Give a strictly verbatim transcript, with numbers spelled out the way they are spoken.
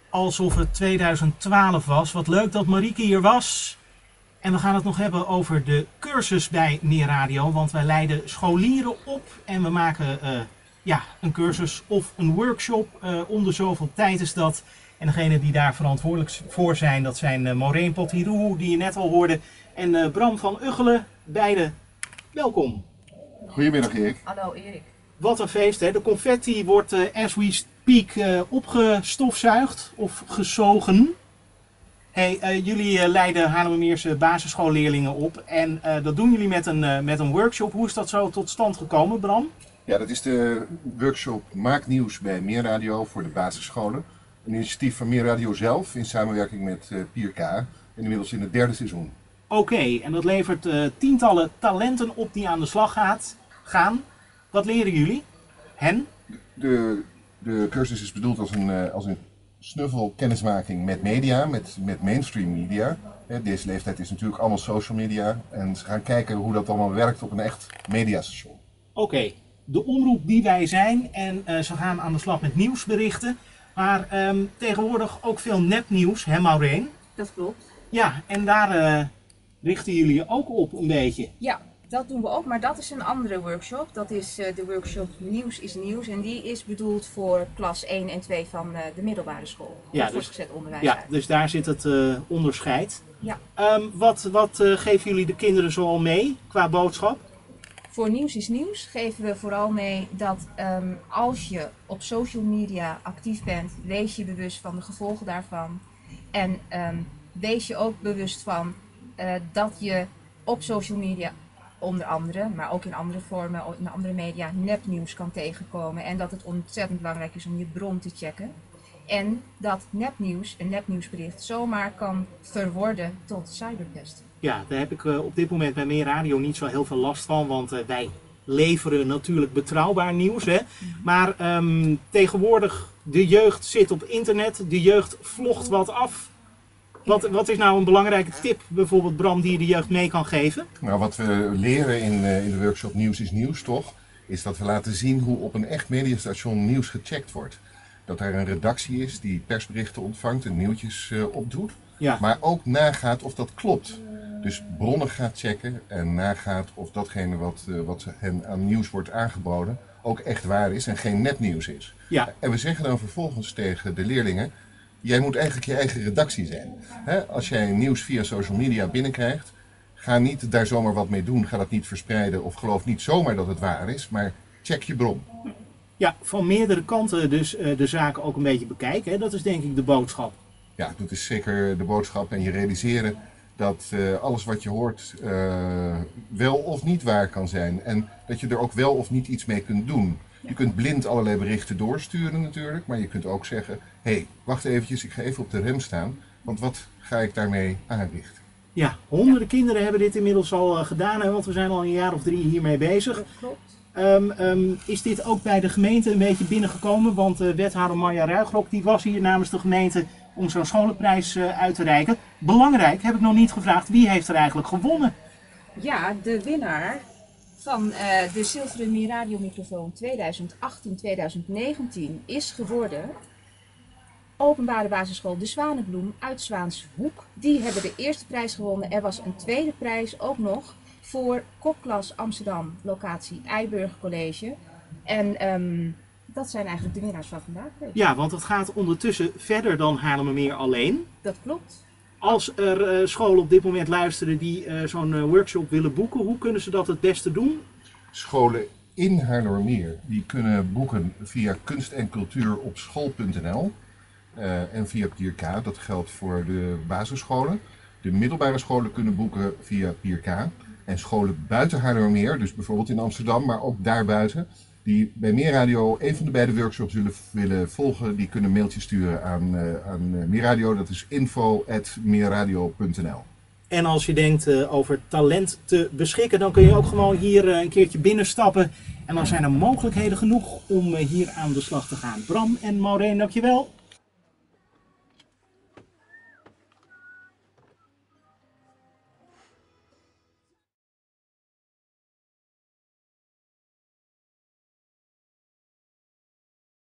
alsof het tweeduizend twaalf was. Wat leuk dat Marieke hier was. En we gaan het nog hebben over de cursus bij Meer Radio. Want wij leiden scholieren op en we maken uh, ja, een cursus of een workshop. Uh, om de zoveel tijd is dat. En degene die daar verantwoordelijk voor zijn, dat zijn uh, Maureen Pothiroe, die je net al hoorde. En uh, Bram van Uggelen. Beide welkom. Goedemiddag Erik. Hallo Erik. Wat een feest, hè? De confetti wordt uh, as we speak uh, opgestofzuigd of gezogen. Hey, uh, jullie uh, leiden Haarlemmermeerse basisschoolleerlingen op en uh, dat doen jullie met een, uh, met een workshop. Hoe is dat zo tot stand gekomen, Bram? Ja, dat is de workshop Maak Nieuws bij Meer Radio voor de basisscholen. Een initiatief van Meer Radio zelf in samenwerking met uh, Pier K en inmiddels in het derde seizoen. Oké, okay, en dat levert uh, tientallen talenten op die aan de slag gaat, gaan. Wat leren jullie? Hen? De, de cursus is bedoeld als een, uh, als een snuffel kennismaking met media, met, met mainstream media. Deze leeftijd is natuurlijk allemaal social media en ze gaan kijken hoe dat allemaal werkt op een echt mediastation. Oké, okay, de omroep die wij zijn en uh, ze gaan aan de slag met nieuwsberichten. Maar um, tegenwoordig ook veel nepnieuws, hè Maureen? Dat klopt. Ja, en daar uh, richten jullie je ook op een beetje. Ja, dat doen we ook, maar dat is een andere workshop. Dat is uh, de workshop Nieuws is Nieuws en die is bedoeld voor klas één en twee van uh, de middelbare school. Ja, dus, voortgezet onderwijs. Ja, dus daar zit het uh, onderscheid. Ja. Um, wat wat uh, geven jullie de kinderen zoal mee qua boodschap? Voor Nieuws is Nieuws geven we vooral mee dat um, als je op social media actief bent, wees je bewust van de gevolgen daarvan. En um, wees je ook bewust van uh, dat je op social media onder andere, maar ook in andere vormen, in andere media, nepnieuws kan tegenkomen. En dat het ontzettend belangrijk is om je bron te checken. En dat nepnieuws, een nepnieuwsbericht, zomaar kan verworden tot cyberpest. Ja, daar heb ik uh, op dit moment bij Meer Radio niet zo heel veel last van, want uh, wij leveren natuurlijk betrouwbaar nieuws. Hè? Mm-hmm. Maar um, tegenwoordig, de jeugd zit op internet, de jeugd vlogt wat af. Wat, wat is nou een belangrijke tip, bijvoorbeeld Bram, die je de jeugd mee kan geven? Nou, wat we leren in, uh, in de workshop Nieuws is Nieuws toch, is dat we laten zien hoe op een echt mediastation nieuws gecheckt wordt. Dat daar een redactie is die persberichten ontvangt en nieuwtjes uh, opdoet. Ja. Maar ook nagaat of dat klopt. Dus bronnen gaat checken en nagaat of datgene wat, uh, wat hen aan nieuws wordt aangeboden ook echt waar is en geen nepnieuws is. Ja. En we zeggen dan vervolgens tegen de leerlingen, jij moet eigenlijk je eigen redactie zijn. He, als jij nieuws via social media binnenkrijgt, ga niet daar zomaar wat mee doen. Ga dat niet verspreiden of geloof niet zomaar dat het waar is, maar check je bron. Ja, van meerdere kanten dus uh, de zaken ook een beetje bekijken. Hè? Dat is denk ik de boodschap. Ja, dat is zeker de boodschap. En je realiseren dat uh, alles wat je hoort uh, wel of niet waar kan zijn. En dat je er ook wel of niet iets mee kunt doen. Je kunt blind allerlei berichten doorsturen natuurlijk. Maar je kunt ook zeggen, hé, hey, wacht eventjes, ik ga even op de rem staan. Want wat ga ik daarmee aanrichten? Ja, honderden kinderen hebben dit inmiddels al uh, gedaan. Hè? Want we zijn al een jaar of drie hiermee bezig. Dat klopt. Um, um, is dit ook bij de gemeente een beetje binnengekomen? Want uh, wethouder Marja Ruigrok die was hier namens de gemeente om zo'n scholenprijs uh, uit te reiken. Belangrijk, heb ik nog niet gevraagd, wie heeft er eigenlijk gewonnen? Ja, de winnaar van uh, de Zilveren Meer Radio Microfoon tweeduizend achttien tweeduizend negentien is geworden Openbare Basisschool De Zwanenbloem uit Zwaanshoek. Die hebben de eerste prijs gewonnen. Er was een tweede prijs ook nog voor Kopklas Amsterdam, locatie Eiburg College. En um, dat zijn eigenlijk de winnaars van vandaag. Ja, want het gaat ondertussen verder dan Haarlemmermeer alleen. Dat klopt. Als er uh, scholen op dit moment luisteren die uh, zo'n uh, workshop willen boeken, hoe kunnen ze dat het beste doen? Scholen in Haarlemmermeer die kunnen boeken via kunst en cultuur op school punt n l uh, en via Pier K. Dat geldt voor de basisscholen. De middelbare scholen kunnen boeken via Pier K. En scholen buiten Haarlemmermeer, dus bijvoorbeeld in Amsterdam, maar ook daarbuiten, die bij Meer Radio een van de beide workshops willen, willen volgen, die kunnen een mailtje sturen aan, uh, aan uh, Meer Radio. Dat is info at meerradio punt n l. En als je denkt uh, over talent te beschikken, dan kun je ook gewoon hier uh, een keertje binnenstappen. En dan zijn er mogelijkheden genoeg om uh, hier aan de slag te gaan. Bram en Maureen, dankjewel.